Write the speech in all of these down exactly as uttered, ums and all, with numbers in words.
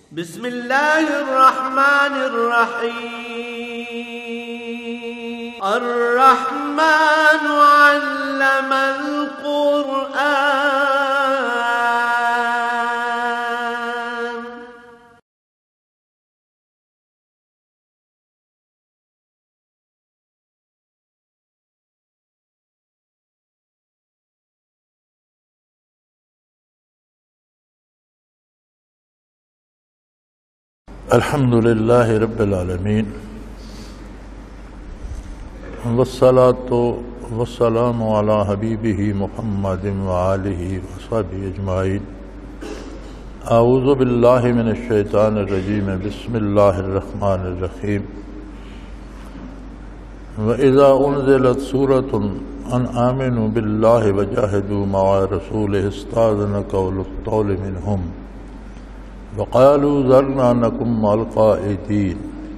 بسم اللہ الرحمن الرحیم الرحمن علم القرآن الحمد للہ رب العالمین والصلاة والسلام علی حبیبہ محمد وآلہ وصحبہ اجمعین اعوذ باللہ من الشیطان الرجیم بسم اللہ الرحمن الرحیم وَإِذَا أُنزِلَتْ سُورَةٌ أَنْ آمِنُوا بِاللَّهِ وَجَاهِدُوا مَعَ رَسُولِهِ اسْتَأْذَنَكَ أُولُو الطَّوْلِ مِنْهُمْ وقالوا ذرنا نكن مع القائدين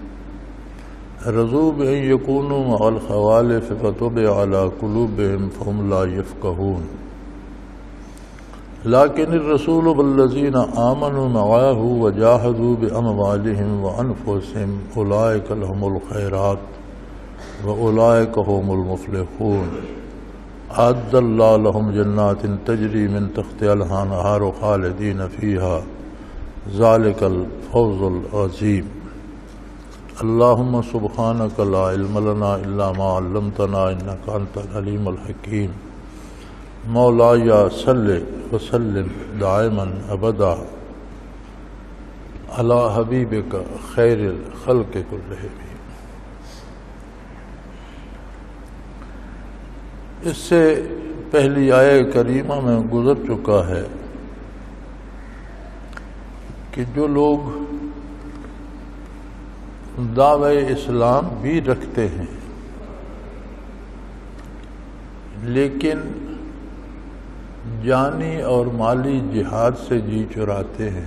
رضوا بأن يكونوا مع الخوالف فطبع على قلوبهم فهم لا يفقهون لكن الرسول والذين آمنوا معه وجاهدوا بأموالهم وأنفسهم أولئك لهم الخيرات وأولئك هم المفلحون أعد الله لهم جنات تجري من تحتها الأنهار خالدين فيها ذالک الفوز العظیم اللہم سبحانک لا علم لنا الا ما علمتنا انک انت العلیم الحکیم مولاي صل وسلم دائما ابدا علی حبیبک خیر الخلق کلہم۔ اس سے پہلی آیہ کریمہ میں گزر چکا ہے کہ جو لوگ دعوی اسلام بھی رکھتے ہیں لیکن جانی اور مالی جہاد سے جی چراتے ہیں،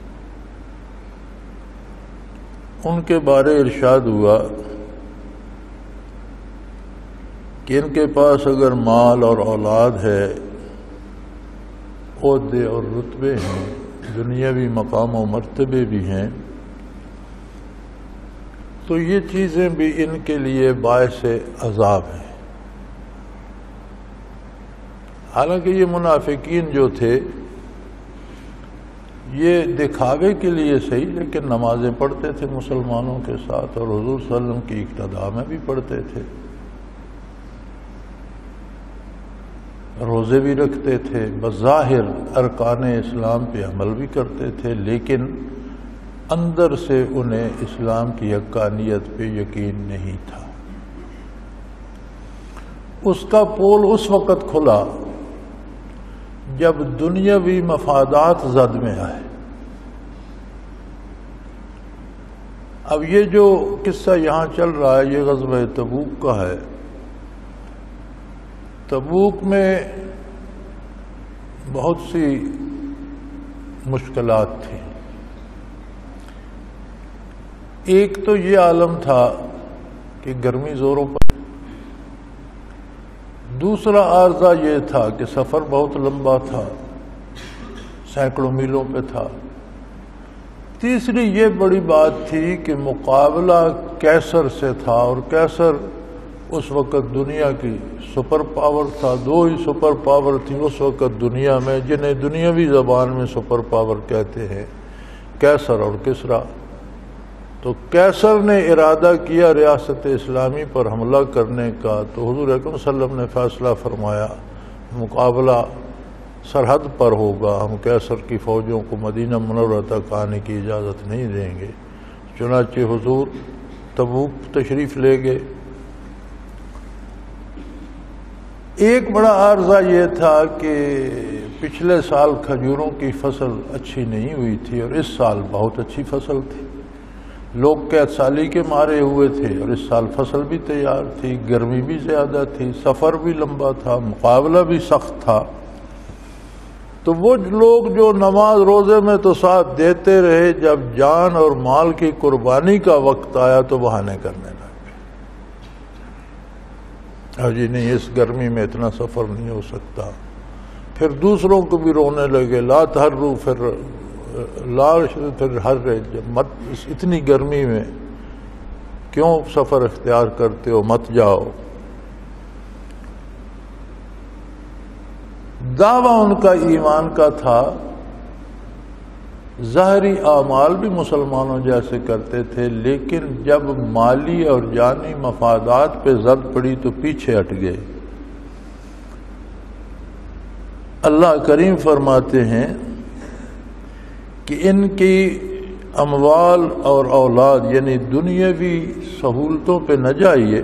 ان کے بارے ارشاد ہوا کہ ان کے پاس اگر مال اور اولاد ہے، عہدے اور رتبے ہیں، دنیاوی مقام و مرتبے بھی ہیں، تو یہ چیزیں بھی ان کے لیے باعث عذاب ہیں۔ حالانکہ یہ منافقین جو تھے یہ دکھاوے کے لیے صحیح لیکن نمازیں پڑھتے تھے مسلمانوں کے ساتھ اور حضور صلی اللہ علیہ وسلم کی اقتداء میں بھی پڑھتے تھے، روزے بھی رکھتے تھے، بظاہر ارکان اسلام پہ عمل بھی کرتے تھے، لیکن اندر سے انہیں اسلام کی حقانیت پہ یقین نہیں تھا۔ اس کا پول اس وقت کھلا جب دنیاوی مفادات زد میں آئے۔ اب یہ جو قصہ یہاں چل رہا ہے یہ غزوہ تبوک کا ہے۔ تبوک میں بہت سی مشکلات تھیں۔ ایک تو یہ عالم تھا کہ گرمی زوروں پر، دوسرا عارضہ یہ تھا کہ سفر بہت لمبا تھا، سینکڑوں میلوں پہ تھا، تیسری یہ بڑی بات تھی کہ مقابلہ کیسر سے تھا، اور کیسر اس وقت دنیا کی سپر پاور تھا۔ دو ہی سپر پاور تھی اس وقت دنیا میں جنہیں دنیاوی زبان میں سپر پاور کہتے ہیں، کیسر اور کسرا۔ تو کیسر نے ارادہ کیا ریاست اسلامی پر حملہ کرنے کا، تو حضور اکرم صلی اللہ علیہ وسلم نے فیصلہ فرمایا مقابلہ سرحد پر ہوگا، ہم کیسر کی فوجوں کو مدینہ منورہ تک آنے کی اجازت نہیں دیں گے۔ چنانچہ حضور تبوک تشریف لے گئے۔ ایک بڑا عارضہ یہ تھا کہ پچھلے سال کھجوروں کی فصل اچھی نہیں ہوئی تھی اور اس سال بہت اچھی فصل تھی، لوگ قحط سالی کے مارے ہوئے تھے اور اس سال فصل بھی تیار تھی، گرمی بھی زیادہ تھی، سفر بھی لمبا تھا، مقابلہ بھی سخت تھا۔ تو وہ لوگ جو نماز روزے میں تو ساتھ دیتے رہے، جب جان اور مال کی قربانی کا وقت آیا تو بہانے کرنے لگے، ہاں جی نہیں اس گرمی میں اتنا سفر نہیں ہو سکتا۔ پھر دوسروں کو بھی رونے لگے، لا تحروا پھر لال پھر ہر مت اتنی گرمی میں کیوں سفر اختیار کرتے ہو، مت جاؤ۔ دعویٰ ان کا ایمان کا تھا، ظاہری اعمال بھی مسلمانوں جیسے کرتے تھے، لیکن جب مالی اور جانی مفادات پہ زد پڑی تو پیچھے ہٹ گئے۔ اللہ کریم فرماتے ہیں کہ ان کی اموال اور اولاد یعنی دنیاوی سہولتوں پہ نہ جائیے،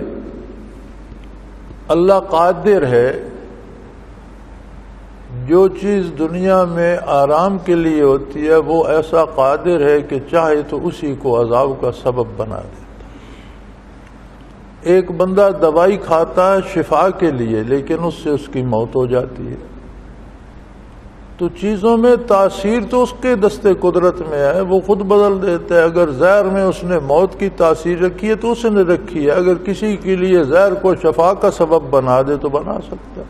اللہ قادر ہے جو چیز دنیا میں آرام کے لیے ہوتی ہے وہ ایسا قادر ہے کہ چاہے تو اسی کو عذاب کا سبب بنا دیتا۔ ایک بندہ دوائی کھاتا ہے شفا کے لیے، لیکن اس سے اس کی موت ہو جاتی ہے۔ تو چیزوں میں تاثیر تو اس کے دست قدرت میں ہے، وہ خود بدل دیتا ہے۔ اگر زہر میں اس نے موت کی تاثیر رکھی ہے تو اس نے رکھی ہے، اگر کسی کے لیے زہر کو شفا کا سبب بنا دے تو بنا سکتا ہے۔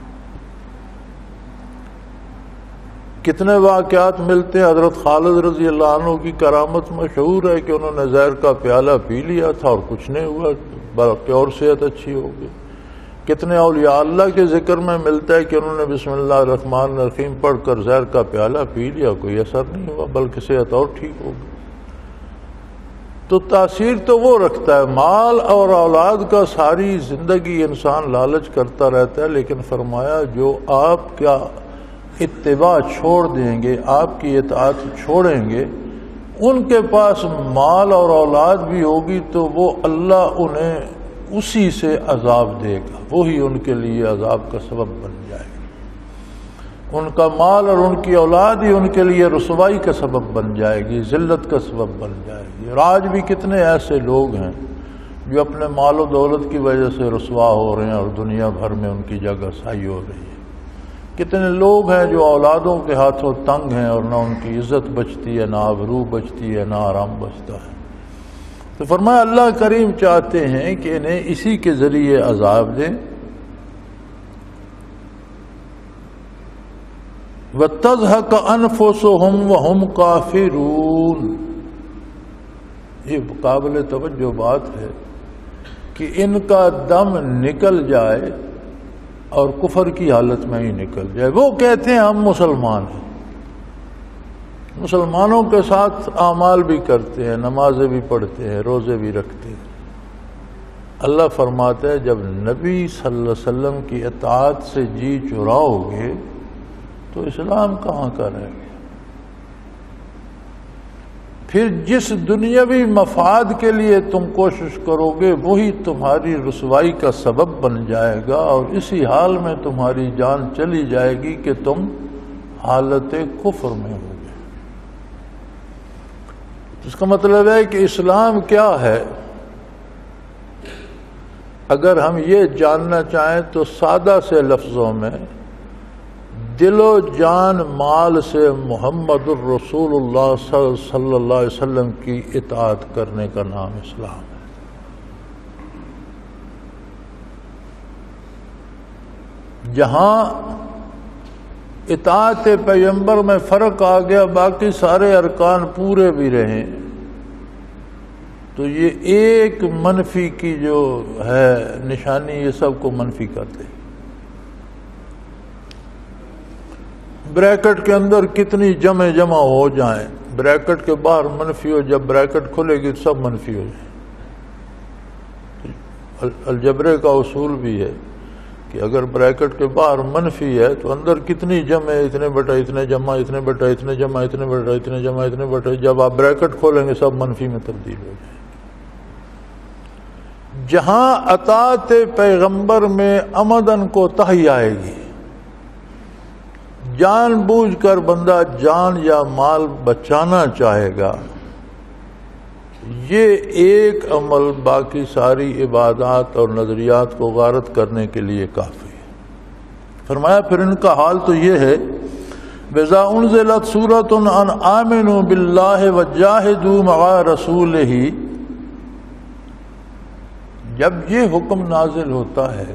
کتنے واقعات ملتے ہیں، حضرت خالد رضی اللہ عنہ کی کرامت مشہور ہے کہ انہوں نے زہر کا پیالہ پی لیا تھا اور کچھ نہیں ہوا، بلکہ اور صحت اچھی ہو گئی۔ کتنے اولیاء اللہ کے ذکر میں ملتا ہے کہ انہوں نے بسم اللہ الرحمن الرحیم پڑھ کر زہر کا پیالہ پی لیا، کوئی اثر نہیں ہوا بلکہ صحت اور ٹھیک ہو گئی۔ تو تاثیر تو وہ رکھتا ہے، مال اور اولاد کا ساری زندگی انسان لالچ کرتا رہتا ہے، لیکن فرمایا جو آپ کا اتباع چھوڑ دیں گے، آپ کی اطاعت چھوڑیں گے، ان کے پاس مال اور اولاد بھی ہوگی تو وہ اللہ انہیں اسی سے عذاب دے گا، وہی ان کے لیے عذاب کا سبب بن جائے گا۔ ان کا مال اور ان کی اولاد ہی ان کے لیے رسوائی کا سبب بن جائے گی، ذلت کا سبب بن جائے گی۔ اور آج بھی کتنے ایسے لوگ ہیں جو اپنے مال و دولت کی وجہ سے رسوا ہو رہے ہیں اور دنیا بھر میں ان کی جگہ سائی ہو رہی ہے۔ کتنے لوگ ہیں جو اولادوں کے ہاتھوں تنگ ہیں اور نہ ان کی عزت بچتی ہے، نہ آبرو بچتی ہے، نہ آرام بچتا ہے۔ تو فرمایا اللہ کریم چاہتے ہیں کہ انہیں اسی کے ذریعے عذاب دیں۔ وَتَزْهَقَ أَنفُسُهُمْ وَهُمْ كَافِرُونَ، یہ قابل توجہ بات ہے کہ ان کا دم نکل جائے اور کفر کی حالت میں ہی نکل جائے۔ وہ کہتے ہیں ہم مسلمان ہیں، مسلمانوں کے ساتھ اعمال بھی کرتے ہیں، نمازیں بھی پڑھتے ہیں، روزے بھی رکھتے ہیں۔ اللہ فرماتا ہے جب نبی صلی اللہ علیہ وسلم کی اطاعت سے جی چراؤ گے تو اسلام کہاں کا رہے گا؟ پھر جس دنیاوی مفاد کے لیے تم کوشش کرو گے وہی تمہاری رسوائی کا سبب بن جائے گا، اور اسی حال میں تمہاری جان چلی جائے گی کہ تم حالت کفر میں ہو گے۔ اس کا مطلب ہے کہ اسلام کیا ہے؟ اگر ہم یہ جاننا چاہیں تو سادہ سے لفظوں میں دل و جان مال سے محمد الرسول اللہ صلی اللہ علیہ وسلم کی اطاعت کرنے کا نام اسلام ہے۔ جہاں اطاعت پیغمبر میں فرق آ گیا، باقی سارے ارکان پورے بھی رہیں، تو یہ ایک منفی کی جو ہے نشانی یہ سب کو منفی کر دے۔ بریکٹ کے اندر کتنی جمع جمع ہو جائیں، بریکٹ کے باہر منفی ہو، جب بریکٹ کھلے گی تو سب منفی ہو جائیں۔ الجبرے کا اصول بھی ہے کہ اگر بریکٹ کے باہر منفی ہے تو اندر کتنی جمع ہے، اتنے بٹا اتنے جمع، اتنے بٹا اتنے جمع، اتنے بٹا اتنے جمع، اتنے بٹا، جب آپ بریکٹ کھولیں گے سب منفی میں تبدیل ہو جائیں۔ جہاں اطاعت پیغمبر میں عمدن کوتاہی آئے گی، جان بوجھ کر بندہ جان یا مال بچانا چاہے گا، یہ ایک عمل باقی ساری عبادات اور نظریات کو غارت کرنے کے لیے کافی ہے۔ فرمایا پھر ان کا حال تو یہ ہے، وَإِذَا أُنزِلَتْ سُورَةٌ أَنْ آمِنُوا بِاللَّهِ وَجَاهِدُوا مَعَ رَسُولِهِ، جب یہ حکم نازل ہوتا ہے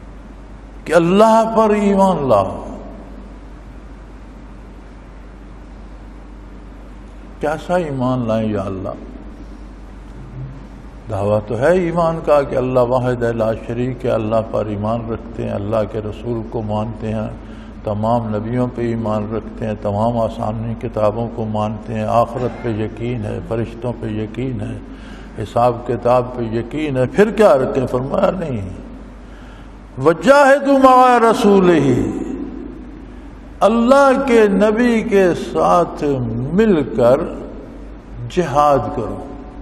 کہ اللہ پر ایمان لاؤ، کیسا ایمان لائیں یا اللہ؟ دعویٰ تو ہے ایمان کا کہ اللہ واحد لا شریک ہے، اللہ پر ایمان رکھتے ہیں، اللہ کے رسول کو مانتے ہیں، تمام نبیوں پہ ایمان رکھتے ہیں، تمام آسمانی کتابوں کو مانتے ہیں، آخرت پہ یقین ہے، فرشتوں پہ یقین ہے، حساب کتاب پہ یقین ہے، پھر کیا رکھیں؟ فرمایا نہیں، وجاہدوا مع رسولہ، اللہ کے نبی کے ساتھ مل کر جہاد کرو۔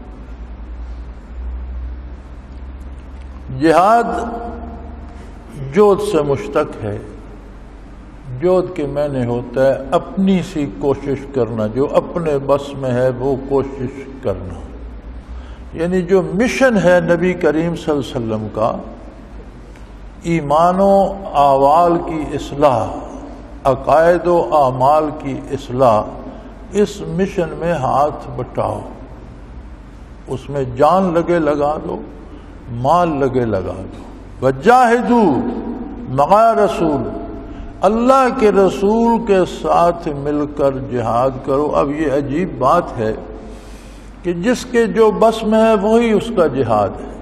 جہاد جہد سے مشتق ہے۔ جہد کے معنی ہوتا ہے اپنی سی کوشش کرنا، جو اپنے بس میں ہے وہ کوشش کرنا، یعنی جو مشن ہے نبی کریم صلی اللہ علیہ وسلم کا، ایمان و اعمال کی اصلاح، عقائد و اعمال کی اصلاح، اس مشن میں ہاتھ بٹاؤ، اس میں جان لگے لگا دو، مال لگے لگا دو۔ وجاہدوا مع رسول، اللہ کے رسول کے ساتھ مل کر جہاد کرو۔ اب یہ عجیب بات ہے کہ جس کے جو بس میں ہے وہی اس کا جہاد ہے۔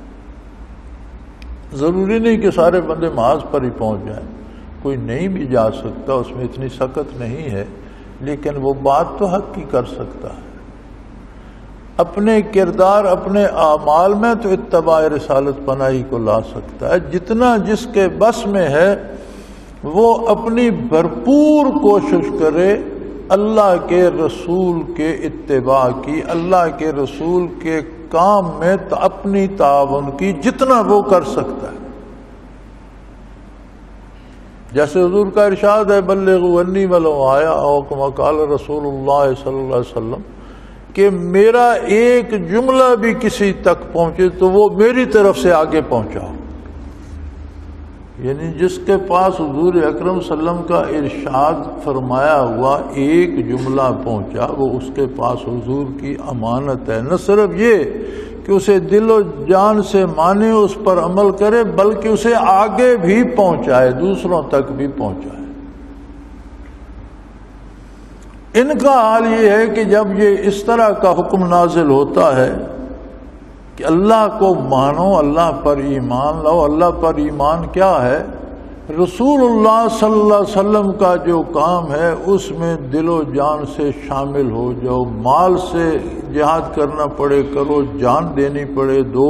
ضروری نہیں کہ سارے بندے محاذ پر ہی پہنچ جائیں، کوئی نہیں بھی جا سکتا، اس میں اتنی سخت نہیں ہے، لیکن وہ بات تو حق کی کر سکتا ہے۔ اپنے کردار، اپنے اعمال میں تو اتباع رسالت پناہی کو لا سکتا ہے۔ جتنا جس کے بس میں ہے وہ اپنی بھرپور کوشش کرے اللہ کے رسول کے اتباع کی، اللہ کے رسول کے کام میں اپنی تعاون کی، جتنا وہ کر سکتا ہے۔ جیسے حضور کا ارشاد ہے بلغوا عنی ولو آیا، او کما قال رسول اللہ صلی اللہ علیہ وسلم، کہ میرا ایک جملہ بھی کسی تک پہنچے تو وہ میری طرف سے آگے پہنچاؤ۔ یعنی جس کے پاس حضور اکرم صلی اللہ علیہ وسلم کا ارشاد فرمایا ہوا ایک جملہ پہنچا، وہ اس کے پاس حضور کی امانت ہے۔ نہ صرف یہ کہ اسے دل و جان سے مانے، اس پر عمل کرے، بلکہ اسے آگے بھی پہنچائے، دوسروں تک بھی پہنچائے۔ ان کا حال یہ ہے کہ جب یہ اس طرح کا حکم نازل ہوتا ہے کہ اللہ کو مانو، اللہ پر ایمان لاؤ، اللہ پر ایمان کیا ہے؟ رسول اللہ صلی اللہ علیہ وسلم کا جو کام ہے اس میں دل و جان سے شامل ہو جاؤ، مال سے جہاد کرنا پڑے کرو، جان دینی پڑے دو۔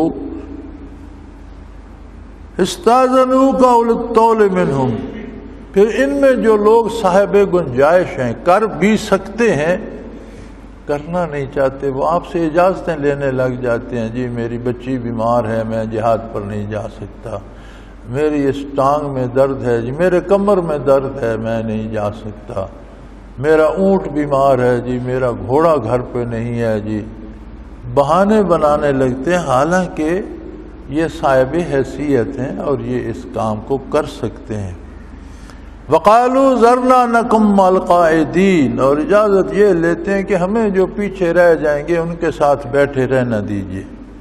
استاذنوک اولو الطول منہم، پھر ان میں جو لوگ صاحب گنجائش ہیں، کر بھی سکتے ہیں، کرنا نہیں چاہتے، وہ آپ سے اجازتیں لینے لگ جاتے ہیں۔ جی میری بچی بیمار ہے، میں جہاد پر نہیں جا سکتا، میری اس ٹانگ میں درد ہے، جی میرے کمر میں درد ہے، میں نہیں جا سکتا، میرا اونٹ بیمار ہے، جی میرا گھوڑا گھر پہ نہیں ہے، جی بہانے بنانے لگتے ہیں، حالانکہ یہ صاحب حیثیت ہیں اور یہ اس کام کو کر سکتے ہیں۔ وقالوا ذرنا نکم مع القاعدین، اور اجازت یہ لیتے ہیں کہ ہمیں جو پیچھے رہ جائیں گے ان کے ساتھ بیٹھے رہنا دیجیے۔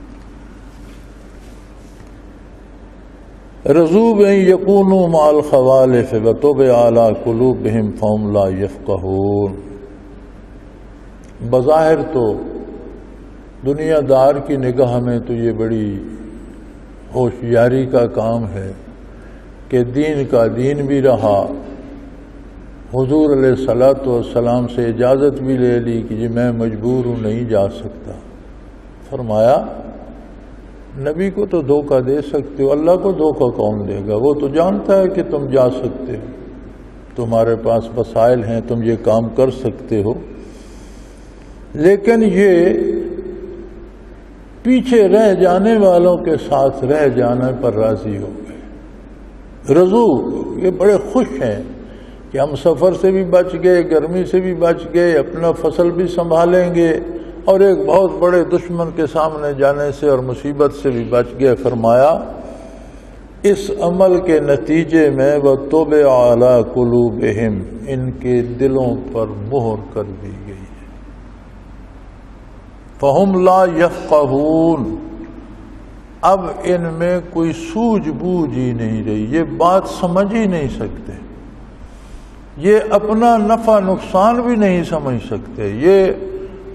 رضوا بأن یکونوا مع الخوالف وطبع علی قلوبہم فہم لا یفقہون۔ بظاہر تو دنیا دار کی نگاہ میں تو یہ بڑی ہوشیاری کا کام ہے کہ دین کا دین بھی رہا، حضور علیہ الصلوۃ والسلام سے اجازت بھی لے لی کہ جی میں مجبور ہوں نہیں جا سکتا۔ فرمایا نبی کو تو دھوکہ دے سکتے ہو، اللہ کو دھوکہ کون دے گا؟ وہ تو جانتا ہے کہ تم جا سکتے ہو، تمہارے پاس وسائل ہیں، تم یہ کام کر سکتے ہو، لیکن یہ پیچھے رہ جانے والوں کے ساتھ رہ جانے پر راضی ہو گئے۔ رضو، یہ بڑے خوش ہیں کہ ہم سفر سے بھی بچ گئے، گرمی سے بھی بچ گئے، اپنا فصل بھی سنبھالیں گے، اور ایک بہت بڑے دشمن کے سامنے جانے سے اور مصیبت سے بھی بچ گئے۔ فرمایا اس عمل کے نتیجے میں وَطُبِعَ عَلَىٰ قُلُوبِهِمْ، ان کے دلوں پر مہر کر دی گئی ہے۔ فَهُمْ لَا يَفْقَهُونَ، اب ان میں کوئی سوجھ بوجھ ہی نہیں رہی، یہ بات سمجھ ہی نہیں سکتے، یہ اپنا نفع نقصان بھی نہیں سمجھ سکتے، یہ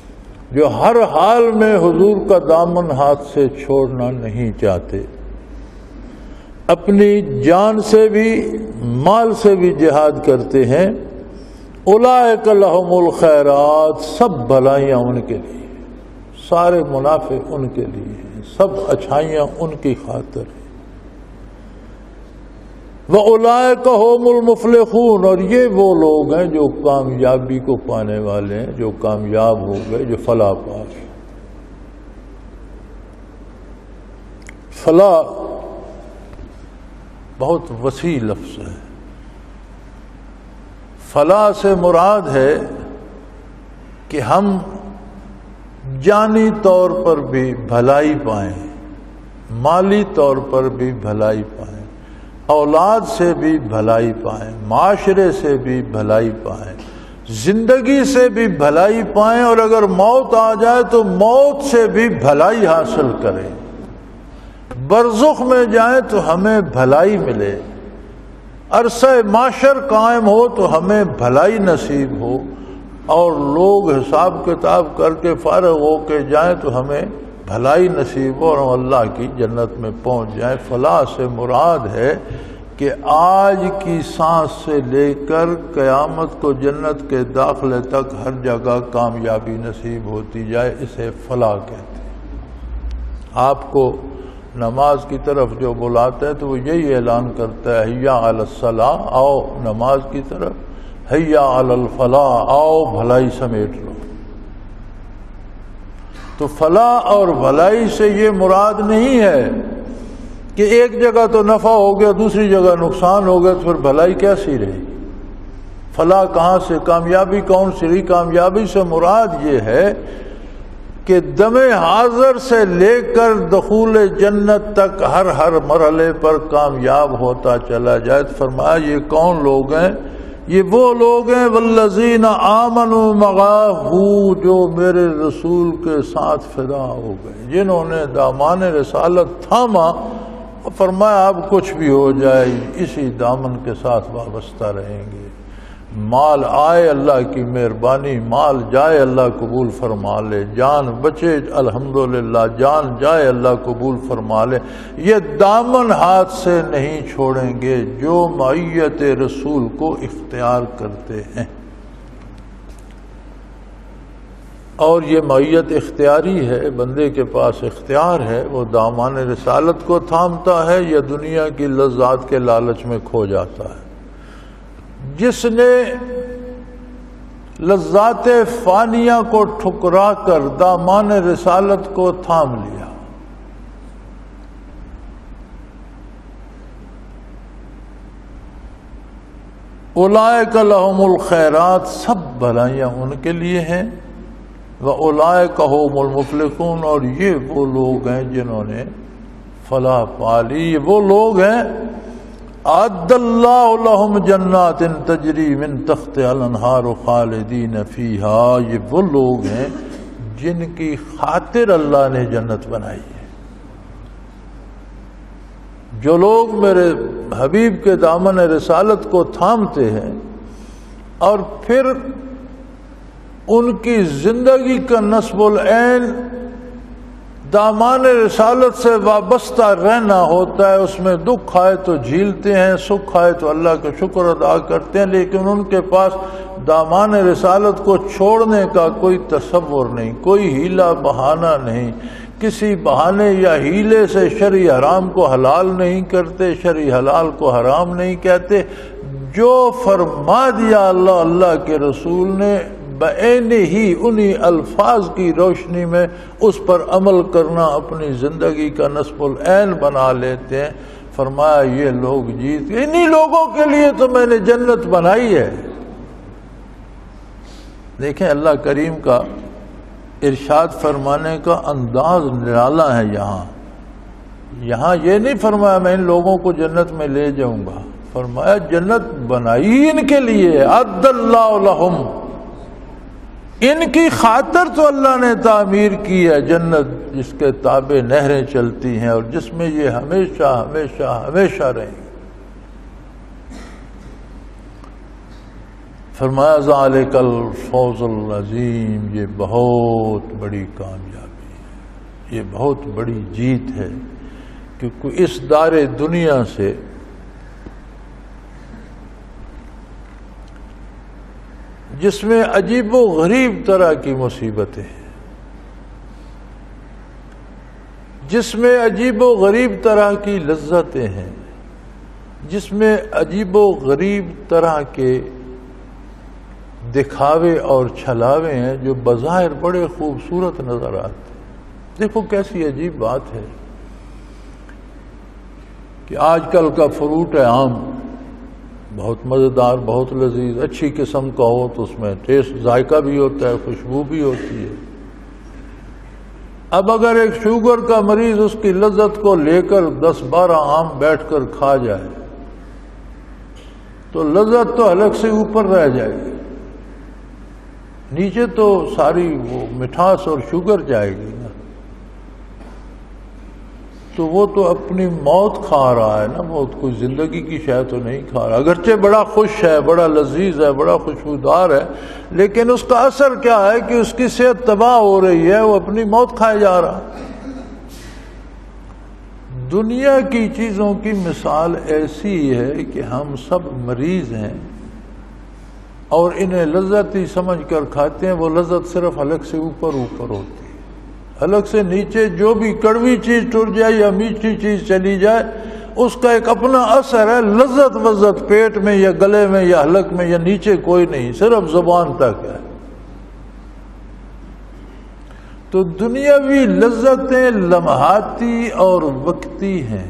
جو ہر حال میں حضور کا دامن ہاتھ سے چھوڑنا نہیں چاہتے، اپنی جان سے بھی مال سے بھی جہاد کرتے ہیں۔ اولئک لہم الخیرات، سب بھلائیاں ان کے لیے، سارے منافع ان کے لیے ہیں، سب اچھائیاں ان کی خاطر ہیں۔ وَأُولَئِكَ هُمُ الْمُفْلِحُونَ، اور یہ وہ لوگ ہیں جو کامیابی کو پانے والے ہیں، جو کامیاب ہو گئے، جو فلاح پا گئے۔ فلاح بہت وسیع لفظ ہے۔ فلاح سے مراد ہے کہ ہم جانی طور پر بھی بھلائی پائیں، مالی طور پر بھی بھلائی پائیں، اولاد سے بھی بھلائی پائیں، معاشرے سے بھی بھلائی پائیں، زندگی سے بھی بھلائی پائیں، اور اگر موت آ جائے تو موت سے بھی بھلائی حاصل کریں۔ برزخ میں جائیں تو ہمیں بھلائی ملے، عرصہ معاشر قائم ہو تو ہمیں بھلائی نصیب ہو، اور لوگ حساب کتاب کر کے فارغ ہو کے جائیں تو ہمیں بھلائی نصیب ہو اور ہم اللہ کی جنت میں پہنچ جائیں۔ فلاح سے مراد ہے کہ آج کی سانس سے لے کر قیامت کو جنت کے داخلے تک ہر جگہ کامیابی نصیب ہوتی جائے، اسے فلاح کہتے ہیں۔ آپ کو نماز کی طرف جو بلاتا ہے تو وہ یہی اعلان کرتا ہے، حیا علی الصلاۃ، آؤ نماز کی طرف، حیا علی الفلاح، آؤ بھلائی سمیٹ لو۔ تو فلاح اور بھلائی سے یہ مراد نہیں ہے کہ ایک جگہ تو نفع ہو گیا دوسری جگہ نقصان ہو گیا تو پھر بھلائی کیسی رہی۔ فلاح کہاں سے، کامیابی کون سی رہی؟ کامیابی سے مراد یہ ہے کہ دم حاضر سے لے کر دخول جنت تک ہر ہر مرحلے پر کامیاب ہوتا چلا جائے۔ تو فرمایا یہ کون لوگ ہیں؟ یہ وہ لوگ ہیں والذین آمنوا معہ، جو میرے رسول کے ساتھ فدا ہو گئے، جنہوں نے دامان رسالت تھاما، فرمایا اب کچھ بھی ہو جائے اسی دامن کے ساتھ وابستہ رہیں گے۔ مال آئے اللہ کی مہربانی، مال جائے اللہ قبول فرما لے، جان بچے الحمدللہ، جان جائے اللہ قبول فرما لے، یہ دامن ہاتھ سے نہیں چھوڑیں گے جو معیت رسول کو اختیار کرتے ہیں۔ اور یہ معیت اختیاری ہے، بندے کے پاس اختیار ہے، وہ دامان رسالت کو تھامتا ہے یا دنیا کی لذات کے لالچ میں کھو جاتا ہے۔ جس نے لذات فانیہ کو ٹھکرا کر دامان رسالت کو تھام لیا، اولئک لہم الخیرات، سب بھلائیاں ان کے لیے ہیں، وَأُولَئِكَ هُمُ الْمُفْلِحُونَ، اور یہ وہ لوگ ہیں جنہوں نے فلاح پالی، یہ وہ لوگ ہیں اعد اللہ لہم جنات تجری من تحتہا الانہار خالدین فیہا، یہ وہ لوگ ہیں جن کی خاطر اللہ نے جنت بنائی ہے۔ جو لوگ میرے حبیب کے دامن رسالت کو تھامتے ہیں اور پھر ان کی زندگی کا نصب العین دامان رسالت سے وابستہ رہنا ہوتا ہے، اس میں دکھ آئے تو جھیلتے ہیں، سکھ آئے تو اللہ کا شکر ادا کرتے ہیں، لیکن ان کے پاس دامان رسالت کو چھوڑنے کا کوئی تصور نہیں، کوئی ہیلا بہانہ نہیں، کسی بہانے یا ہیلے سے شرع حرام کو حلال نہیں کرتے، شرع حلال کو حرام نہیں کہتے۔ جو فرما دیا اللہ اللہ کے رسول نے بعین ہی انہی الفاظ کی روشنی میں اس پر عمل کرنا اپنی زندگی کا نصب العین بنا لیتے ہیں۔ فرمایا یہ لوگ جیت گئے، انہی لوگوں کے لیے تو میں نے جنت بنائی ہے۔ دیکھیں اللہ کریم کا ارشاد فرمانے کا انداز نرالا ہے۔ یہاں یہاں یہ نہیں فرمایا میں ان لوگوں کو جنت میں لے جاؤں گا، فرمایا جنت بنائی ان کے لیے، اعد اللہ لہم، ان کی خاطر تو اللہ نے تعمیر کی ہے جنت جس کے تابع نہریں چلتی ہیں اور جس میں یہ ہمیشہ ہمیشہ ہمیشہ رہیں گے۔ فرمایا ذالک الفوز العظیم، یہ بہت بڑی کامیابی ہے، یہ بہت بڑی جیت ہے کہ کوئی اس دار دنیا سے جس میں عجیب و غریب طرح کی مصیبتیں ہیں، جس میں عجیب و غریب طرح کی لذتیں ہیں، جس میں عجیب و غریب طرح کے دکھاوے اور چھلاوے ہیں جو بظاہر بڑے خوبصورت نظر آتے ہیں۔ دیکھو کیسی عجیب بات ہے کہ آج کل کا فروٹ ہے آم، بہت مزیدار، بہت لذیذ، اچھی قسم کا ہو تو اس میں ٹیسٹ، ذائقہ بھی ہوتا ہے، خوشبو بھی ہوتی ہے۔ اب اگر ایک شوگر کا مریض اس کی لذت کو لے کر دس بارہ آم بیٹھ کر کھا جائے تو لذت تو حلق سے اوپر رہ جائے گی، نیچے تو ساری وہ مٹھاس اور شوگر جائے گی نا، تو وہ تو اپنی موت کھا رہا ہے نا، موت کوئی زندگی کی شے تو نہیں کھا رہا، اگرچہ بڑا خوش ہے، بڑا لذیذ ہے، بڑا خوشبودار ہے، لیکن اس کا اثر کیا ہے کہ اس کی صحت تباہ ہو رہی ہے، وہ اپنی موت کھائے جا رہا۔ دنیا کی چیزوں کی مثال ایسی ہے کہ ہم سب مریض ہیں اور انہیں لذت ہی سمجھ کر کھاتے ہیں، وہ لذت صرف حلق سے اوپر اوپر ہوتی ہے، حلق سے نیچے جو بھی کڑوی چیز ٹر جائے یا میٹھی چیز چلی جائے اس کا ایک اپنا اثر ہے، لذت وذت پیٹ میں یا گلے میں یا حلق میں یا نیچے کوئی نہیں، صرف زبان تک ہے۔ تو دنیاوی لذتیں لمحاتی اور وقتی ہیں،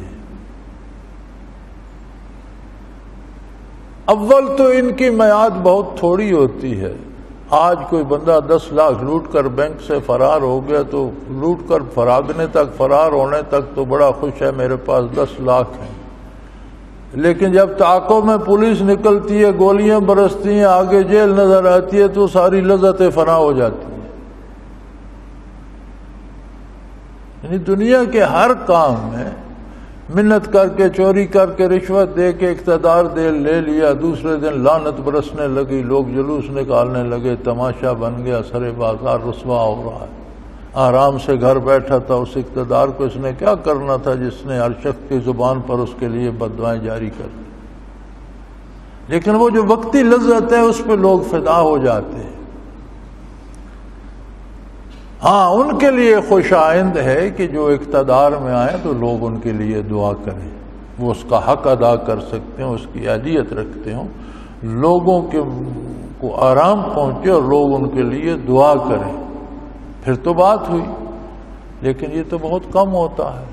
اول تو ان کی میعاد بہت تھوڑی ہوتی ہے۔ آج کوئی بندہ دس لاکھ لوٹ کر بینک سے فرار ہو گیا تو لوٹ کر فراگنے تک، فرار ہونے تک تو بڑا خوش ہے، میرے پاس دس لاکھ ہیں، لیکن جب تعاقب میں پولیس نکلتی ہے، گولیاں برستی ہیں، آگے جیل نظر آتی ہے تو ساری لذتیں فنا ہو جاتی ہیں۔ یعنی دنیا کے ہر کام میں منت کر کے، چوری کر کے، رشوت دے کے اقتدار دے لے لیا، دوسرے دن لعنت برسنے لگی، لوگ جلوس نکالنے لگے، تماشا بن گیا، سرے بازار رسوا ہو رہا ہے۔ آرام سے گھر بیٹھا تھا، اس اقتدار کو اس نے کیا کرنا تھا جس نے ہر شخص کی زبان پر اس کے لیے بددعائیں جاری کر دی، لیکن وہ جو وقتی لذت ہے اس پہ لوگ فدا ہو جاتے ہیں۔ ہاں ان کے لیے خوش آئند ہے کہ جو اقتدار میں آئے تو لوگ ان کے لیے دعا کریں، وہ اس کا حق ادا کر سکتے ہیں، اس کی اہلیت رکھتے ہوں، لوگوں کے کو آرام پہنچے اور لوگ ان کے لیے دعا کریں، پھر تو بات ہوئی، لیکن یہ تو بہت کم ہوتا ہے۔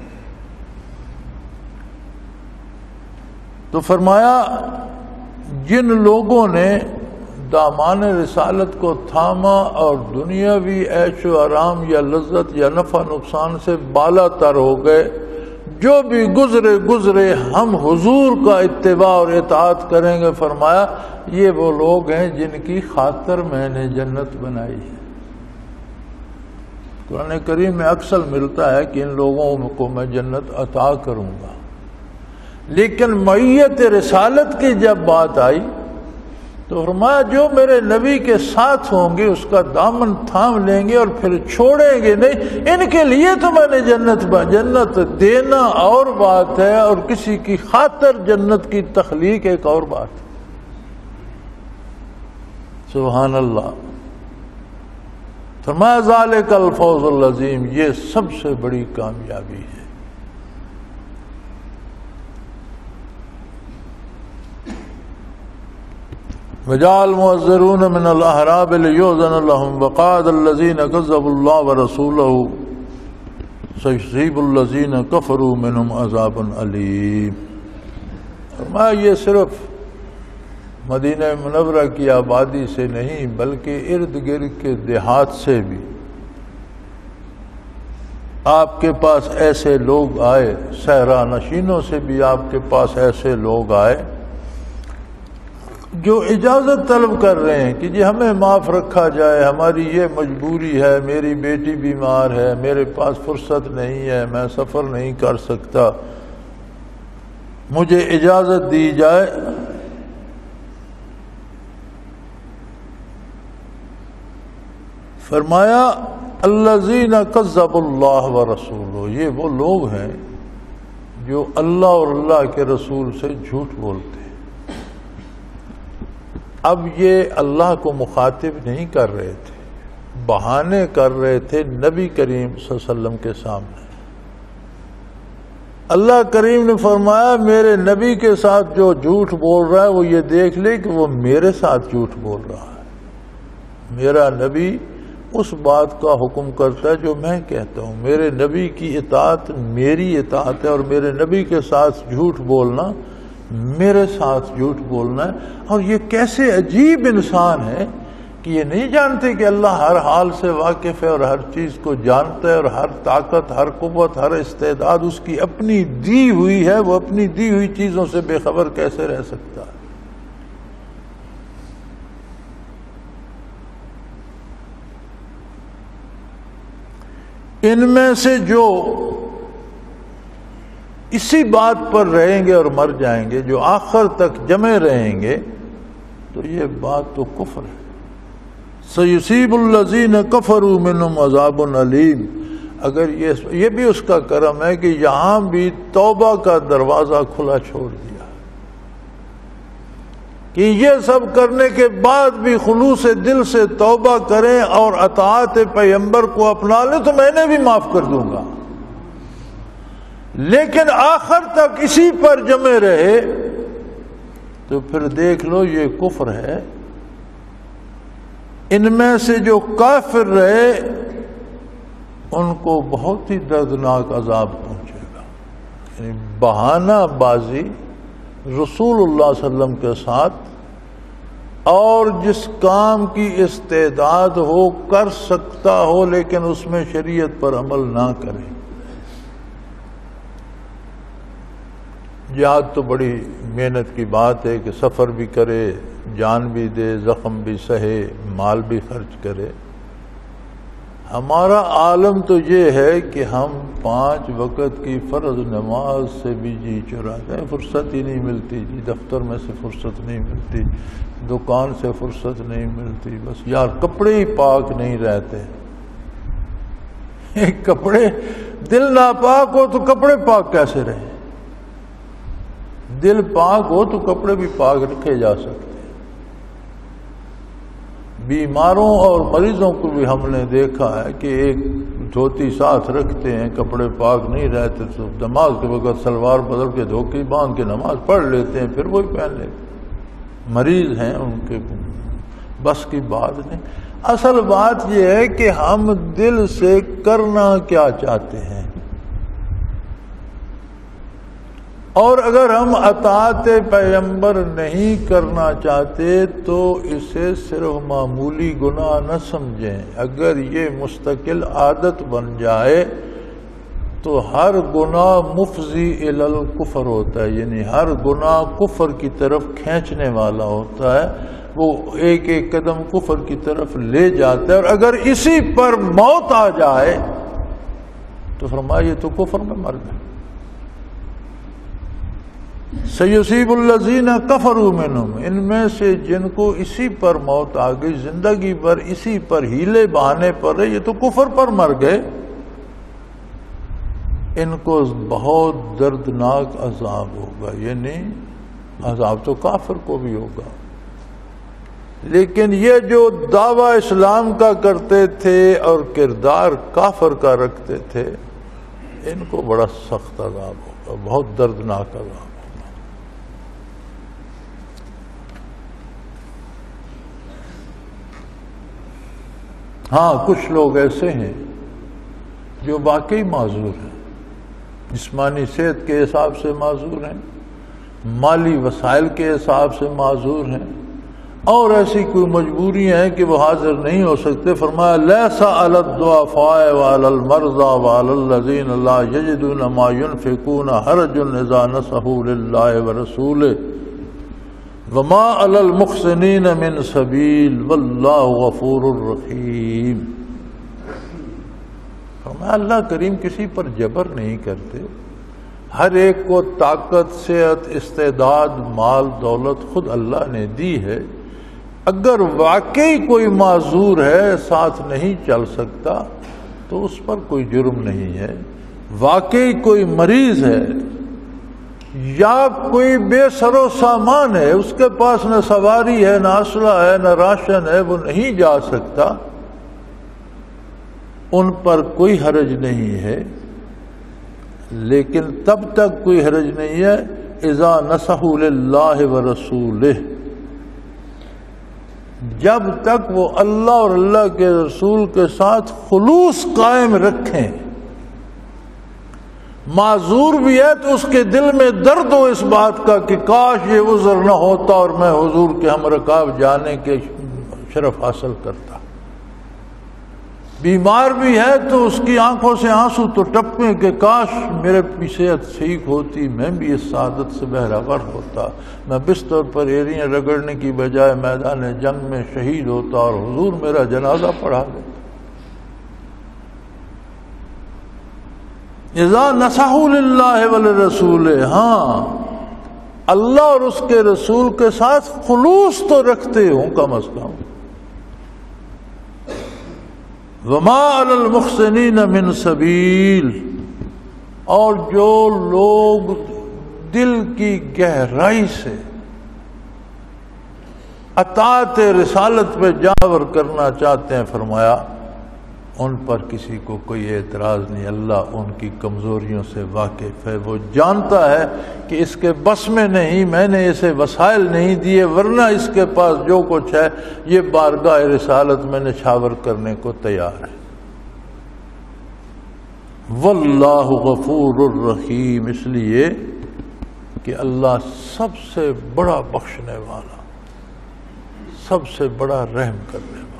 تو فرمایا جن لوگوں نے دامان رسالت کو تھاما اور دنیاوی عیش و آرام یا لذت یا نفع نقصان سے بالا تر ہو گئے، جو بھی گزرے گزرے ہم حضور کا اتباع اور اطاعت کریں گے، فرمایا یہ وہ لوگ ہیں جن کی خاطر میں نے جنت بنائی ہے۔ قرآن کریم میں اکثر ملتا ہے کہ ان لوگوں کو میں جنت عطا کروں گا، لیکن معیت رسالت کی جب بات آئی تو فرمایا جو میرے نبی کے ساتھ ہوں گے اس کا دامن تھام لیں گے اور پھر چھوڑیں گے نہیں، ان کے لیے تو میں نے جنت با جنت دینا اور بات ہے، اور کسی کی خاطر جنت کی تخلیق ایک اور بات ہے۔ سبحان اللہ۔ فرمایا ذالک الفوز العظیم، یہ سب سے بڑی کامیابی ہے۔ وجعل المعذرون من الاحراب ليؤذن لهم وقعد الذين كذبوا الله ورسوله سيصيب الذين كفروا منهم عذاب أليم۔ فرمایا یہ صرف مدینہ منورہ کی آبادی سے نہیں بلکہ ارد گرد کے دیہات سے بھی آپ کے پاس ایسے لوگ آئے، صحرا نشینوں سے بھی آپ کے پاس ایسے لوگ آئے جو اجازت طلب کر رہے ہیں کہ جی ہمیں معاف رکھا جائے، ہماری یہ مجبوری ہے، میری بیٹی بیمار ہے، میرے پاس فرصت نہیں ہے، میں سفر نہیں کر سکتا، مجھے اجازت دی جائے۔ فرمایا الذین کذبوا اللہ ورسولہ، یہ وہ لوگ ہیں جو اللہ اور اللہ کے رسول سے جھوٹ بولتے ہیں۔ اب یہ اللہ کو مخاطب نہیں کر رہے تھے، بہانے کر رہے تھے نبی کریم صلی اللہ علیہ وسلم کے سامنے۔ اللہ کریم نے فرمایا میرے نبی کے ساتھ جو جھوٹ بول رہا ہے وہ یہ دیکھ لے کہ وہ میرے ساتھ جھوٹ بول رہا ہے۔ میرا نبی اس بات کا حکم کرتا ہے جو میں کہتا ہوں، میرے نبی کی اطاعت میری اطاعت ہے، اور میرے نبی کے ساتھ جھوٹ بولنا میرے ساتھ جھوٹ بولنا ہے۔ اور یہ کیسے عجیب انسان ہے کہ یہ نہیں جانتے کہ اللہ ہر حال سے واقف ہے اور ہر چیز کو جانتا ہے، اور ہر طاقت، ہر قوت، ہر استعداد اس کی اپنی دی ہوئی ہے، وہ اپنی دی ہوئی چیزوں سے بے خبر کیسے رہ سکتا ہے؟ ان میں سے جو اسی بات پر رہیں گے اور مر جائیں گے، جو آخر تک جمے رہیں گے، تو یہ بات تو کفر ہے۔ سیصیب الذین کفروا منہم عذاب علیم۔ اگر یہ یہ بھی اس کا کرم ہے کہ یہاں بھی توبہ کا دروازہ کھلا چھوڑ دیا کہ یہ سب کرنے کے بعد بھی خلوص دل سے توبہ کریں اور اطاعت پیغمبر کو اپنا لیں تو میں نے بھی معاف کر دوں گا، لیکن آخر تک اسی پر جمے رہے تو پھر دیکھ لو یہ کفر ہے۔ ان میں سے جو کافر رہے ان کو بہت ہی دردناک عذاب پہنچے گا۔ یعنی بہانہ بازی رسول اللہ صلی اللہ علیہ وسلم کے ساتھ، اور جس کام کی استعداد ہو کر سکتا ہو لیکن اس میں شریعت پر عمل نہ کرے۔ جہاد تو بڑی محنت کی بات ہے کہ سفر بھی کرے، جان بھی دے، زخم بھی سہے، مال بھی خرچ کرے۔ ہمارا عالم تو یہ ہے کہ ہم پانچ وقت کی فرض نماز سے بھی جی چراتے ہیں، فرصت ہی نہیں ملتی جی، دفتر میں سے فرصت نہیں ملتی، دکان سے فرصت نہیں ملتی، بس یار کپڑے ہی پاک نہیں رہتے۔ ایک کپڑے دل ناپاک ہو تو کپڑے پاک کیسے رہے؟ دل پاک ہو تو کپڑے بھی پاک رکھے جا سکتے۔ بیماروں اور مریضوں کو بھی ہم نے دیکھا ہے کہ ایک دھوتی ساتھ رکھتے ہیں، کپڑے پاک نہیں رہتے تو نماز کے وقت سلوار بدل کے دھوتی باندھ کے نماز پڑھ لیتے ہیں، پھر وہی پہن لیتے ہیں۔ مریض ہیں، ان کے بس کی بات نہیں۔ اصل بات یہ ہے کہ ہم دل سے کرنا کیا چاہتے ہیں، اور اگر ہم اطاعت پیغمبر نہیں کرنا چاہتے تو اسے صرف معمولی گناہ نہ سمجھیں۔ اگر یہ مستقل عادت بن جائے تو ہر گناہ مفضی الی الکفر ہوتا ہے، یعنی ہر گناہ کفر کی طرف کھینچنے والا ہوتا ہے، وہ ایک ایک قدم کفر کی طرف لے جاتا ہے۔ اور اگر اسی پر موت آ جائے تو فرمایا یہ تو کفر میں مر گئے۔ سیصیب الذین کفروا منہم، ان میں سے جن کو اسی پر موت آ گئی، زندگی پر اسی پر ہیلے بہانے پر رہے، یہ تو کفر پر مر گئے، ان کو بہت دردناک عذاب ہوگا۔ یعنی عذاب تو کافر کو بھی ہوگا، لیکن یہ جو دعویٰ اسلام کا کرتے تھے اور کردار کافر کا رکھتے تھے، ان کو بڑا سخت عذاب ہوگا، بہت دردناک عذاب۔ ہاں کچھ لوگ ایسے ہیں جو واقعی معذور ہیں، جسمانی صحت کے حساب سے معذور ہیں، مالی وسائل کے حساب سے معذور ہیں، اور ایسی کوئی مجبوری ہیں کہ وہ حاضر نہیں ہو سکتے۔ فرمایا لیس علی الضعفاء وعلی المرضى وعلی الذین لا یجدون ما ينفقون حرج اذا نصحوا للہ ورسولہ وما علی المحسنین من سبیل واللہ غفور الرحیم۔ فرمایا اللہ کریم کسی پر جبر نہیں کرتے، ہر ایک کو طاقت، صحت، استعداد، مال، دولت خود اللہ نے دی ہے۔ اگر واقعی کوئی معذور ہے ساتھ نہیں چل سکتا تو اس پر کوئی جرم نہیں ہے. واقعی کوئی مریض ہے یا کوئی بے سر و سامان ہے، اس کے پاس نہ سواری ہے، نہ اسلحہ ہے، نہ راشن ہے، وہ نہیں جا سکتا، ان پر کوئی حرج نہیں ہے. لیکن تب تک کوئی حرج نہیں ہے اذا نصحوا للہ ورسولہ، جب تک وہ اللہ اور اللہ کے رسول کے ساتھ خلوص قائم رکھیں. معذور بھی ہے تو اس کے دل میں درد ہو اس بات کا کہ کاش یہ عذر نہ ہوتا اور میں حضور کے ہم رکاب جانے کے شرف حاصل کرتا. بیمار بھی ہے تو اس کی آنکھوں سے آنسو تو ٹپکیں کہ کاش میرے صحت ٹھیک ہوتی، میں بھی اس سعادت سے بہرہ ہوتا، میں بستر پر ایڑیاں رگڑنے کی بجائے میدان جنگ میں شہید ہوتا اور حضور میرا جنازہ پڑھا دیتا. اذا نصحوا للہ وللرسول، ہاں اللہ اور اس کے رسول کے ساتھ خلوص تو رکھتے ہوں کم از کم. وما علی المحسنین من سبیل، اور جو لوگ دل کی گہرائی سے اطاعت رسالت پہ جاور کرنا چاہتے ہیں، فرمایا ان پر کسی کو کوئی اعتراض نہیں. اللہ ان کی کمزوریوں سے واقف ہے، وہ جانتا ہے کہ اس کے بس میں نہیں، میں نے اسے وسائل نہیں دیے، ورنہ اس کے پاس جو کچھ ہے یہ بارگاہ رسالت میں نچھاور کرنے کو تیار ہے. واللہ غفور الرحیم، اس لیے کہ اللہ سب سے بڑا بخشنے والا، سب سے بڑا رحم کرنے والا.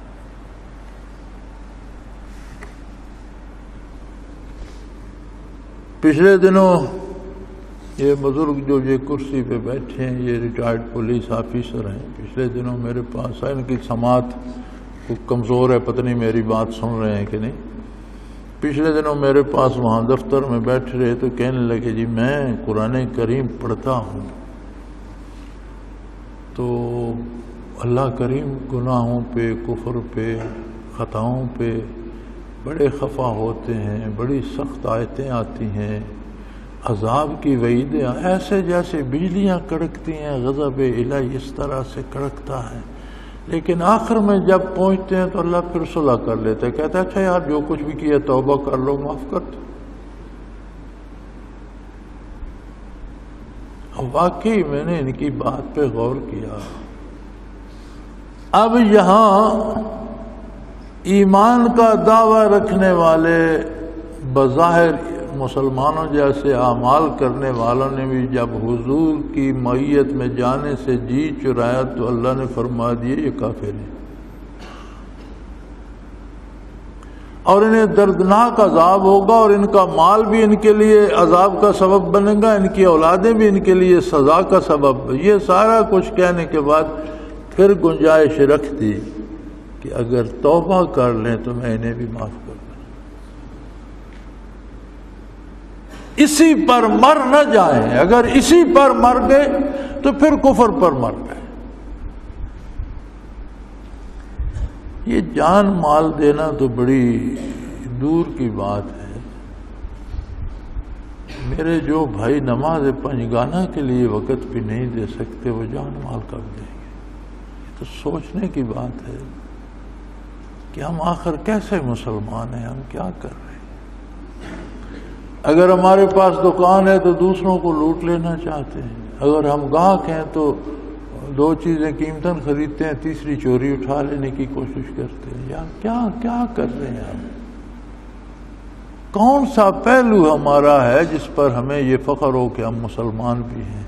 پچھلے دنوں یہ بزرگ جو یہ کرسی پہ بیٹھے ہیں یہ ریٹائرڈ پولیس آفیسر ہیں، پچھلے دنوں میرے پاس آئے. ان کی سماعت کو کمزور ہے، پتہ نہیں میری بات سن رہے ہیں کہ نہیں. پچھلے دنوں میرے پاس وہاں دفتر میں بیٹھ رہے تو کہنے لگے جی میں قرآن کریم پڑھتا ہوں تو اللہ کریم گناہوں پہ، کفر پہ، خطاؤں پہ بڑے خفا ہوتے ہیں، بڑی سخت آیتیں آتی ہیں، عذاب کی وعیدیں ایسے جیسے بجلیاں کڑکتی ہیں، غضب الہی اس طرح سے کڑکتا ہے. لیکن آخر میں جب پہنچتے ہیں تو اللہ پھر صلح کر لیتا ہے، کہتا ہے اچھا یار جو کچھ بھی کیا توبہ کر لو، معاف کر دو. واقعی میں نے ان کی بات پہ غور کیا. اب یہاں ایمان کا دعویٰ رکھنے والے بظاہر مسلمانوں جیسے اعمال کرنے والوں نے بھی جب حضور کی معیت میں جانے سے جی چرایا تو اللہ نے فرما دیے یہ کافر ہیں اور انہیں دردناک عذاب ہوگا، اور ان کا مال بھی ان کے لیے عذاب کا سبب بنے گا، ان کی اولادیں بھی ان کے لیے سزا کا سبب. یہ سارا کچھ کہنے کے بعد پھر گنجائش رکھ دی کہ اگر توبہ کر لیں تو میں انہیں بھی معاف کر دوں. اسی پر مر نہ جائیں، اگر اسی پر مر گئے تو پھر کفر پر مر گئے. یہ جان مال دینا تو بڑی دور کی بات ہے. میرے جو بھائی نماز پنجگانہ کے لیے وقت بھی نہیں دے سکتے وہ جان مال کب دیں گے؟ یہ تو سوچنے کی بات ہے کہ ہم آخر کیسے مسلمان ہیں، ہم کیا کر رہے ہیں. اگر ہمارے پاس دکان ہے تو دوسروں کو لوٹ لینا چاہتے ہیں، اگر ہم گاہک ہیں تو دو چیزیں قیمتاً خریدتے ہیں، تیسری چوری اٹھا لینے کی کوشش کرتے ہیں. یا کیا کیا کر رہے ہیں ہم؟ کون سا پہلو ہمارا ہے جس پر ہمیں یہ فخر ہو کہ ہم مسلمان بھی ہیں؟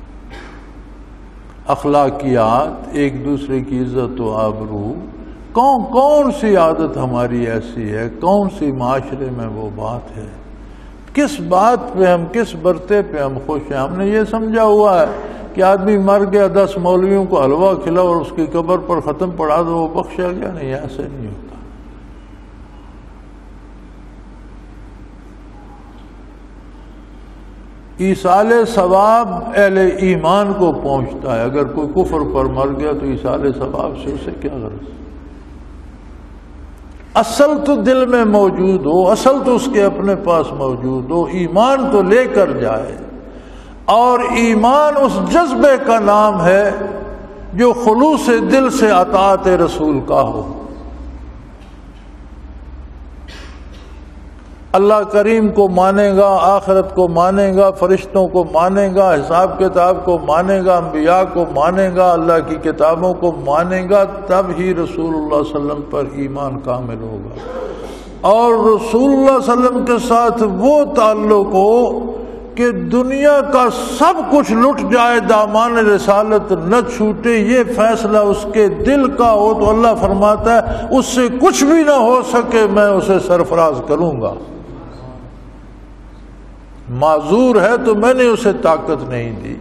اخلاقیات، ایک دوسرے کی عزت و آبرو، کون کون سی عادت ہماری ایسی ہے، کون سی معاشرے میں وہ بات ہے، کس بات پہ ہم، کس برتے پہ ہم خوش ہیں؟ ہم نے یہ سمجھا ہوا ہے کہ آدمی مر گیا، دس مولویوں کو حلوہ کھلاؤ اور اس کی قبر پر ختم پڑھا دو، وہ بخشا گیا. نہیں، ایسے نہیں ہوتا. ایصال ثواب اہل ایمان کو پہنچتا ہے. اگر کوئی کفر پر مر گیا تو ایصال ثواب سے اسے کیا غرض؟ اصل تو دل میں موجود ہو، اصل تو اس کے اپنے پاس موجود ہو، ایمان تو لے کر جائے. اور ایمان اس جذبے کا نام ہے جو خلوص دل سے اطاعت رسول کا ہو. اللہ کریم کو مانے گا، آخرت کو مانے گا، فرشتوں کو مانے گا، حساب کتاب کو مانے گا، انبیاء کو مانے گا، اللہ کی کتابوں کو مانے گا، تب ہی رسول اللہ صلی اللہ علیہ وسلم پر ایمان کامل ہوگا. اور رسول اللہ صلی اللہ علیہ وسلم کے ساتھ وہ تعلق ہو کہ دنیا کا سب کچھ لٹ جائے، دامان رسالت نہ چھوٹے، یہ فیصلہ اس کے دل کا ہو تو اللہ فرماتا ہے اس سے کچھ بھی نہ ہو سکے میں اسے سرفراز کروں گا. معذور ہے تو میں نے اسے طاقت نہیں دی،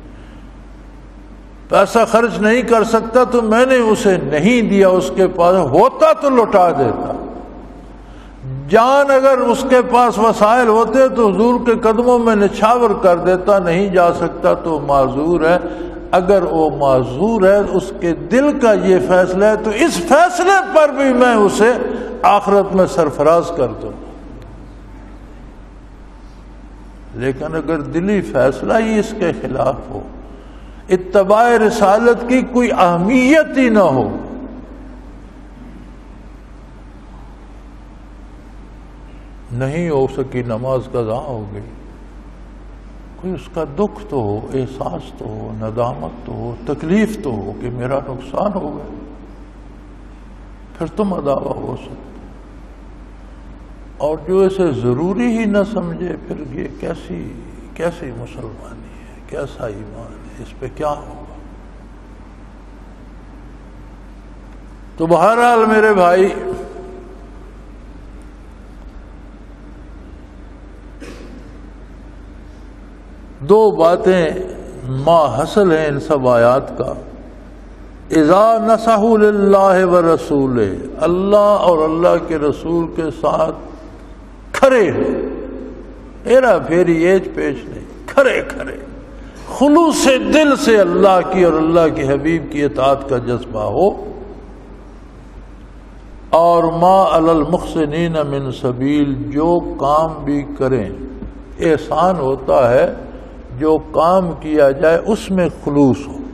پیسہ خرچ نہیں کر سکتا تو میں نے اسے نہیں دیا، اس کے پاس ہوتا تو لوٹا دیتا. جان اگر اس کے پاس وسائل ہوتے تو حضور کے قدموں میں نچھاور کر دیتا، نہیں جا سکتا تو معذور ہے. اگر وہ معذور ہے، اس کے دل کا یہ فیصلہ ہے تو اس فیصلے پر بھی میں اسے آخرت میں سرفراز کر دوں. لیکن اگر دلی فیصلہ ہی اس کے خلاف ہو، اتباع رسالت کی کوئی اہمیت ہی نہ ہو، نہیں ہو سکی نماز قضا ہو گئی، کوئی اس کا دکھ تو ہو، احساس تو ہو، ندامت تو ہو، تکلیف تو ہو کہ میرا نقصان ہو گیا، پھر تم ادا ہو سکتے. اور جو اسے ضروری ہی نہ سمجھے پھر یہ کیسی کیسی مسلمانی ہے، کیسا ایمان ہے، اس پہ کیا ہوگا. تو بہرحال میرے بھائی، دو باتیں ما حاصل ہیں ان سب آیات کا. اذا نصحوا للہ ورسولہ، اللہ اور اللہ کے رسول کے ساتھ کھرے ہیں، ہیرا پھیری ایج پیش نہیں، کھرے کھرے خلوص دل سے اللہ کی اور اللہ کے حبیب کی اطاعت کا جذبہ ہو. اور ما علی المحسنین من سبیل، جو کام بھی کریں، احسان ہوتا ہے جو کام کیا جائے اس میں خلوص ہو.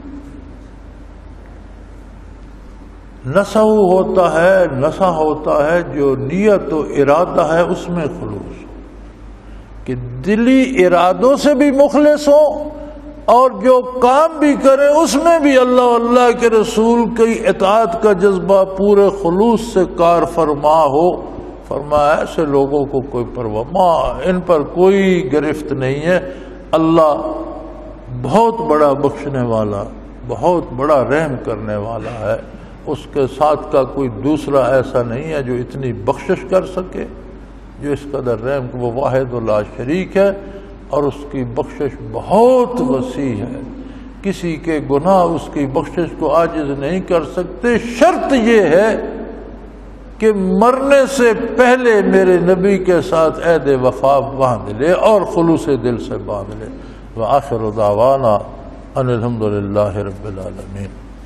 نسح ہوتا ہے، نسح ہوتا ہے جو نیت و ارادہ ہے اس میں خلوص ہو، کہ دلی ارادوں سے بھی مخلص ہو اور جو کام بھی کرے اس میں بھی اللہ اللہ کے رسول کی اطاعت کا جذبہ پورے خلوص سے کار فرما ہو. فرمایا ایسے لوگوں کو کوئی پرواہ ماں، ان پر کوئی گرفت نہیں ہے. اللہ بہت بڑا بخشنے والا، بہت بڑا رحم کرنے والا ہے. اس کے ساتھ کا کوئی دوسرا ایسا نہیں ہے جو اتنی بخشش کر سکے، جو اس قدر رحم، وہ واحد و لا شریک ہے اور اس کی بخشش بہت وسیع ہے. کسی کے گناہ اس کی بخشش کو عاجز نہیں کر سکتے. شرط یہ ہے کہ مرنے سے پہلے میرے نبی کے ساتھ عہد وفا باندھ لے اور خلوص دل سے باندھ لے. وآخر دعوانا ان الحمد للہ رب العالمین.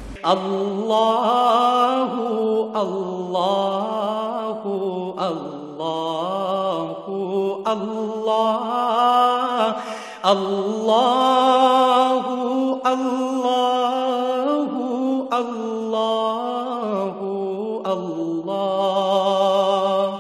اللہ اللہ اللہ اللہ اللہ اللہ اللہ اللہ.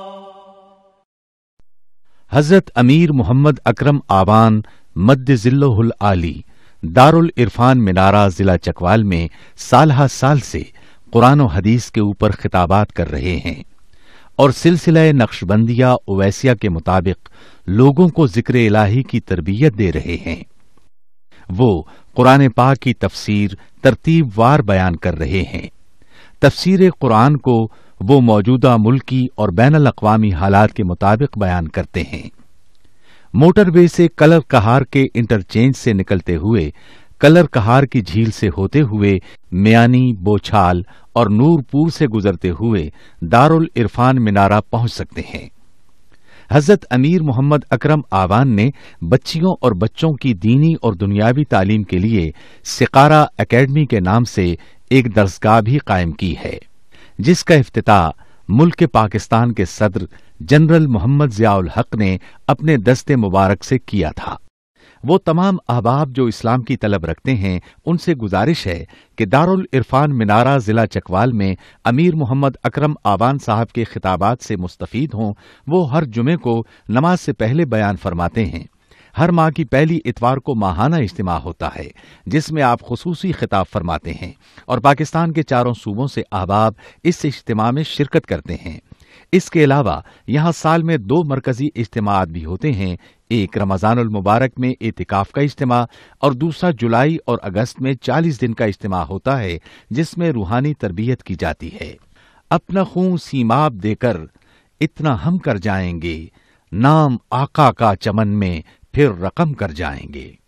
حضرت امیر محمد اکرم آبان مد ذلہ العالی دارالعرفان منارہ ضلع چکوال میں سالہ سال سے قرآن و حدیث کے اوپر خطابات کر رہے ہیں اور سلسلہ نقشبندیہ اویسیہ کے مطابق لوگوں کو ذکر الہی کی تربیت دے رہے ہیں. وہ قرآن پاک کی تفسیر ترتیب وار بیان کر رہے ہیں. تفسیر قرآن کو وہ موجودہ ملکی اور بین الاقوامی حالات کے مطابق بیان کرتے ہیں. موٹر وے سے کلر کہار کے انٹرچینج سے نکلتے ہوئے کلر کہار کی جھیل سے ہوتے ہوئے میانی، بوچھال اور نور پور سے گزرتے ہوئے دارالعرفان منارہ پہنچ سکتے ہیں. حضرت امیر محمد اکرم آوان نے بچیوں اور بچوں کی دینی اور دنیاوی تعلیم کے لیے سقارہ اکیڈمی کے نام سے ایک درسگاہ بھی قائم کی ہے، جس کا افتتاح ملک پاکستان کے صدر جنرل محمد ضیاء الحق نے اپنے دست مبارک سے کیا تھا۔ وہ تمام احباب جو اسلام کی طلب رکھتے ہیں ان سے گزارش ہے کہ دارالعرفان منارہ ضلع چکوال میں امیر محمد اکرم آوان صاحب کے خطابات سے مستفید ہوں۔ وہ ہر جمعے کو نماز سے پہلے بیان فرماتے ہیں۔ ہر ماہ کی پہلی اتوار کو ماہانہ اجتماع ہوتا ہے جس میں آپ خصوصی خطاب فرماتے ہیں اور پاکستان کے چاروں صوبوں سے احباب اس اجتماع میں شرکت کرتے ہیں۔ اس کے علاوہ یہاں سال میں دو مرکزی اجتماعات بھی ہوتے ہیں، ایک رمضان المبارک میں اعتکاف کا اجتماع اور دوسرا جولائی اور اگست میں چالیس دن کا اجتماع ہوتا ہے جس میں روحانی تربیت کی جاتی ہے۔ اپنا خون سیماب دے کر اتنا ہم کر جائیں گے، نام آقا کا چمن میں پھر رقم کر جائیں گے۔